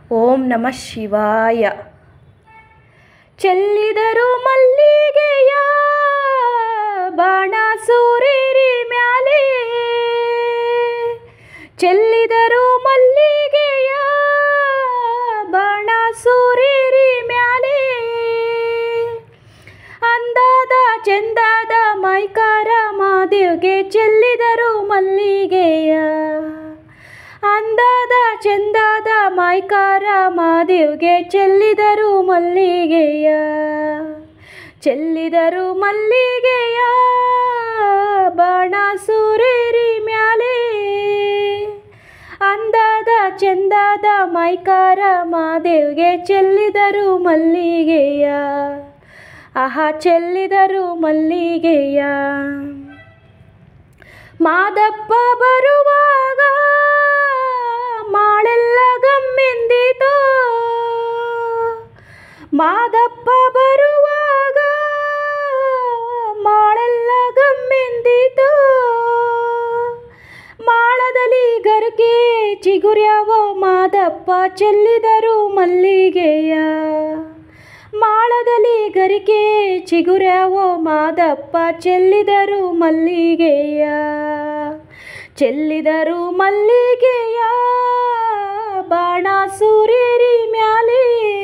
ಓಂ ನಮಃ ಶಿವಾಯ. ಚೆಲ್ಲಿದರು ಮಲ್ಲಿಗೆಯ ಬಾಣ ಸೂರೇರಿ ಮ್ಯಾಲೆ, ಚೆಲ್ಲಿದರು ಮಲ್ಲಿಗೆಯ ಬಾಣ ಸೂರೇರಿ ಮ್ಯಾಲೆ, ಅಂದಾದ ಚಂದಾದ ಮೈಕಾರ ಮಾದೇವ್ಗೆ ಚೆಲ್ಲಿದರು ಮಲ್ಲಿಗೆಯ, ಅಂದಾದ ಚಂದಾದ ಮೈಕಾರ ಮಾದೇವ್ಗೆ ಚೆಲ್ಲಿದರು ಮಲ್ಲಿಗೆಯ, ಚೆಲ್ಲಿದರು ಮಲ್ಲಿಗೆಯ ಬಾಣ ಸೂರೇರಿ ಮ್ಯಾಲೆ, ಅಂದಾದ ಚಂದಾದ ಮೈಕಾರ ಮಾದೇವ್ಗೆ ಚೆಲ್ಲಿದರು ಮಲ್ಲಿಗೆಯ, ಆಹಾ ಚೆಲ್ಲಿದರು ಮಲ್ಲಿಗೆಯ. ಮಾದಪ್ಪ ಬರುವಾಗ ಮಾಳೆಲ್ಲ ಗಮ್ಮೆಂದಿತೋ, ಮಾದಪ್ಪ ಬರುವಾಗ ಮಾಳೆಲ್ಲ ಗಮ್ಮೆಂದಿತೋ, ಮಾಳದಲ್ಲಿ ಗರ್ಗೆ ಚಿಗುರ್ಯಾವೋ ಮಾದಪ್ಪ ಚೆಲ್ಲಿದರು ಮಲ್ಲಿಗೆಯ, ಮಾಳದಲ್ಲಿ ಗರಿಕೆ ಚಿಗುರ್ಯಾವೋ ಮಾದಪ್ಪ ಚೆಲ್ಲಿದರು ಮಲ್ಲಿಗೆಯ, ಚೆಲ್ಲಿದರು ಮಲ್ಲಿಗೆಯ ಬಾಣ ಸೂರೇರಿ ಮ್ಯಾಲೆ,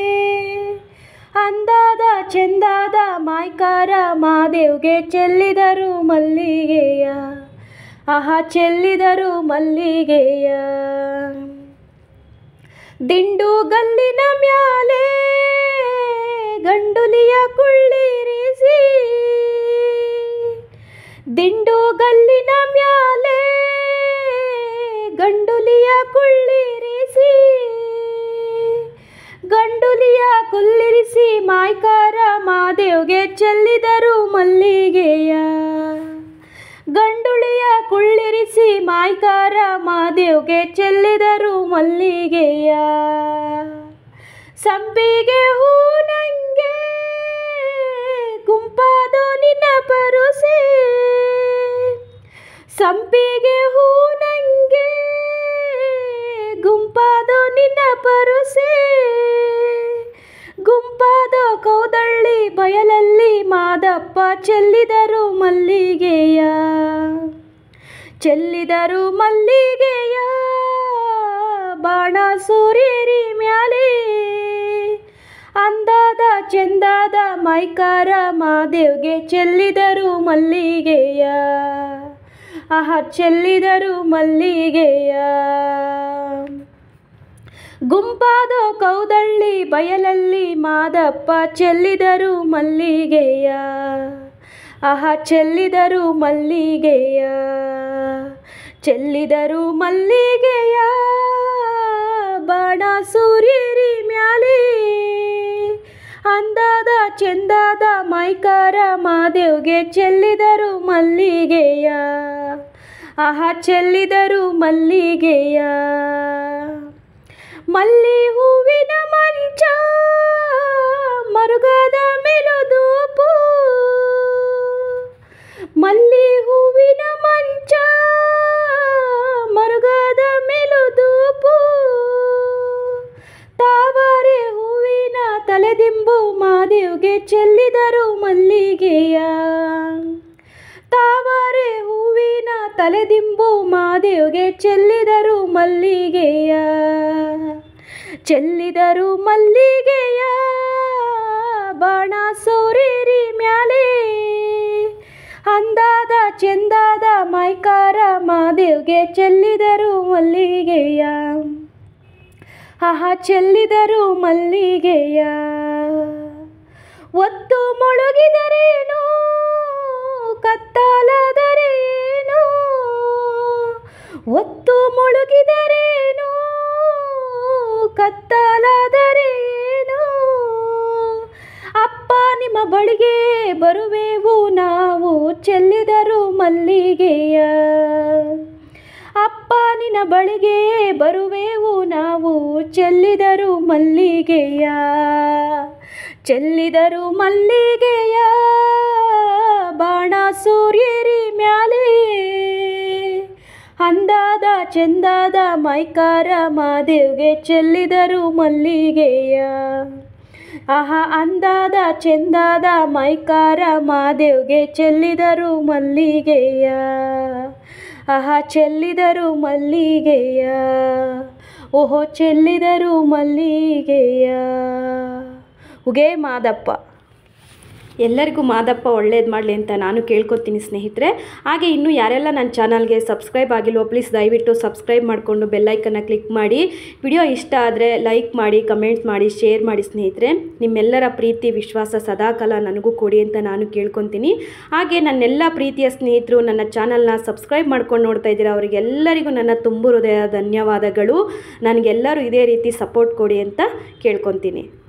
ಅಂದಾದ ಚಂದಾದ ಮೈಕಾರ ಮಾದೇವ್ಗೆ ಚೆಲ್ಲಿದರು ಮಲ್ಲಿಗೆಯ, ಆಹಾ ಚೆಲ್ಲಿದರು ಮಲ್ಲಿಗೆಯ. ದಿಂಡು ಗಲ್ಲಿನ ಮ್ಯಾಲೆ ಗಂಡುಲಿಯ ಕುಳ್ಳಿರಿಸಿ, ದಿಂಡು ಗಲ್ಲಿನ ಮ್ಯಾಲೆ ಗಂಡುಲಿಯ ಕುಳ್ಳಿರಿಸಿ, ಗಂಡುಲಿಯ ಕುಳ್ಳಿರಿಸಿ ಮೈಕಾರ ಮಾದೇವ್ಗೆ ಚೆಲ್ಲಿದರು ಮಲ್ಲಿಗೆಯ, ಗಂಡುಳಿಯ ಕುಳ್ಳಿರಿಸಿ ಮೈಕಾರ ಮಾದೇವ್ಗೆ ಚೆಲ್ಲಿದರು ಮಲ್ಲಿಗೆಯ. ಸಂಪಿಗೆ ಹೂ ನಂಗೆ ಗುಂಪಾದೋ ನಿನ್ನ ಪರುಸೆ, ಸಂಪಿಗೆ ಹೂ ನಂಗೆ ಗುಂಪಾದೋ ನಿನ್ನ ಪರುಸೆ, ಗುಂಪಾದೋ ಕೌದಳ್ಳಿ ಬಯಲಲ್ಲಿ ಮಾದಪ್ಪ ಚೆಲ್ಲಿದರು ಮಲ್ಲಿಗೆಯ, ಚೆಲ್ಲಿದರು ಮಲ್ಲಿಗೆಯ ಬಾಣ ಸೂರೇರಿ ಮ್ಯಾಲೆ, ಅಂದಾದ ಚಂದಾದ ಮೈಕಾರ ಮಾದೇವ್ಗೆ ಚೆಲ್ಲಿದರು ಮಲ್ಲಿಗೆಯ, ಆಹಾ ಚೆಲ್ಲಿದರು ಮಲ್ಲಿಗೆಯ. ಗುಂಪಾದೋ ಕೌದಳ್ಳಿ ಬಯಲಲ್ಲಿ ಮಾದಪ್ಪ ಚೆಲ್ಲಿದರು ಮಲ್ಲಿಗೆಯ, ಆಹಾ ಚೆಲ್ಲಿದರು ಮಲ್ಲಿಗೆಯ, ಚೆಲ್ಲಿದರು ಮಲ್ಲಿಗೆಯ ಬಾಣ ಸೂರೇರಿ ಮ್ಯಾಲೆ, ಅಂದಾದ ಚಂದಾದ ಮೈಕಾರ ಮಾದೇವ್ಗೆ ಚೆಲ್ಲಿದರು ಮಲ್ಲಿಗೆಯ, ಆಹಾ ಚೆಲ್ಲಿದರು ಮಲ್ಲಿಗೆಯ. ಮಲ್ಲಿ ಹೂವಿನ ಮಂಚ ಮರುಗದ ಮೆಲುದೂಪು, ಮಲ್ಲಿ ಹೂವಿನ ಮಂಚ ಮರುಗದ ಮೆಲುದೂಪು, ತಾವರೆ ಹೂವಿನ ತಲೆದಿಂಬು ಮಾದೇವ್ಗೆ ಚೆಲ್ಲಿದರು ಮಲ್ಲಿಗೆಯ, ತಾವರೆ ಹೂವಿನ ತಲೆದಿಂಬು ಮಾದೇವ್ಗೆ ಚೆಲ್ಲಿದರು ಮಲ್ಲಿಗೆಯ, ಚೆಲ್ಲಿದರು ಮಲ್ಲಿಗೆಯ ಬಾಣ ಸೂರೇರಿ ಮ್ಯಾಲೆ, ಅಂದಾದ ಚಂದಾದ ಮೈಕಾರ ಮಾದೇವ್ಗೆ ಚೆಲ್ಲಿದರು ಮಲ್ಲಿಗೆಯ, ಆಹಾ ಚೆಲ್ಲಿದರು ಮಲ್ಲಿಗೆಯ. ಒತ್ತು ಮುಳುಗಿದರೇನು ಕತ್ತಲಾದರೇನು, ಒತ್ತು ಮುಳುಗಿದರೇನು ಕತ್ತಲಾದರೇನು, ಅಪ್ಪ ನಿಮ್ಮ ಬಳಿಗೆ ಬರುವೆವು ನಾವು ಚೆಲ್ಲಿದರು ಮಲ್ಲಿಗೆಯ, ಅಪ್ಪ ನಿನ್ನ ಬಳಿಗೆ ಬರುವೆವು ನಾವು ಚೆಲ್ಲಿದರು ಮಲ್ಲಿಗೆಯ, ಚೆಲ್ಲಿದರು ಮಲ್ಲಿಗೆಯ ಬಾಣ ಸೂರೇರಿ ಮ್ಯಾಲೆ, ಅಂದ ಅಂದಾದ ಚೆಂದಾದ ಮೈಕಾರ ಮಾದೇವ್ಗೆ ಚೆಲ್ಲಿದರು ಮಲ್ಲಿಗೆಯ. ಆಹಾ ಅಂದಾದ ಚೆಂದಾದ ಮೈಕಾರ ಮಾದೇವ್ಗೆ ಚೆಲ್ಲಿದರು ಮಲ್ಲಿಗೆಯ. ಆಹಾ ಚೆಲ್ಲಿದರು ಮಲ್ಲಿಗೆಯ. ಓಹೋ ಚೆಲ್ಲಿದರು ಮಲ್ಲಿಗೆಯ. ಉಗೇ ಮಾದಪ್ಪ. ಎಲ್ಲರಿಗೂ ಮಾದಪ್ಪ ಒಳ್ಳೇದು ಮಾಡಲಿ ಅಂತ ನಾನು ಕೇಳ್ಕೊತೀನಿ ಸ್ನೇಹಿತರೆ. ಹಾಗೆ ಇನ್ನೂ ಯಾರೆಲ್ಲ ನನ್ನ ಚಾನಲ್ಗೆ ಸಬ್ಸ್ಕ್ರೈಬ್ ಆಗಿಲ್ವೋ ಪ್ಲೀಸ್ ದಯವಿಟ್ಟು ಸಬ್ಸ್ಕ್ರೈಬ್ ಮಾಡಿಕೊಂಡು ಬೆಲ್ಲೈಕನ್ನ ಕ್ಲಿಕ್ ಮಾಡಿ. ವಿಡಿಯೋ ಇಷ್ಟ ಆದರೆ ಲೈಕ್ ಮಾಡಿ, ಕಮೆಂಟ್ ಮಾಡಿ, ಶೇರ್ ಮಾಡಿ ಸ್ನೇಹಿತರೆ. ನಿಮ್ಮೆಲ್ಲರ ಪ್ರೀತಿ ವಿಶ್ವಾಸ ಸದಾಕಾಲ ನನಗೂ ಕೊಡಿ ಅಂತ ನಾನು ಕೇಳ್ಕೊತೀನಿ. ಹಾಗೆ ನನ್ನೆಲ್ಲ ಪ್ರೀತಿಯ ಸ್ನೇಹಿತರು ನನ್ನ ಚಾನಲ್ನ ಸಬ್ಸ್ಕ್ರೈಬ್ ಮಾಡ್ಕೊಂಡು ನೋಡ್ತಾ ಇದ್ದೀರಾ, ಅವರಿಗೆಲ್ಲರಿಗೂ ನನ್ನ ತುಂಬು ಹೃದಯ ಧನ್ಯವಾದಗಳು. ನನಗೆಲ್ಲರೂ ಇದೇ ರೀತಿ ಸಪೋರ್ಟ್ ಕೊಡಿ ಅಂತ ಕೇಳ್ಕೊತೀನಿ.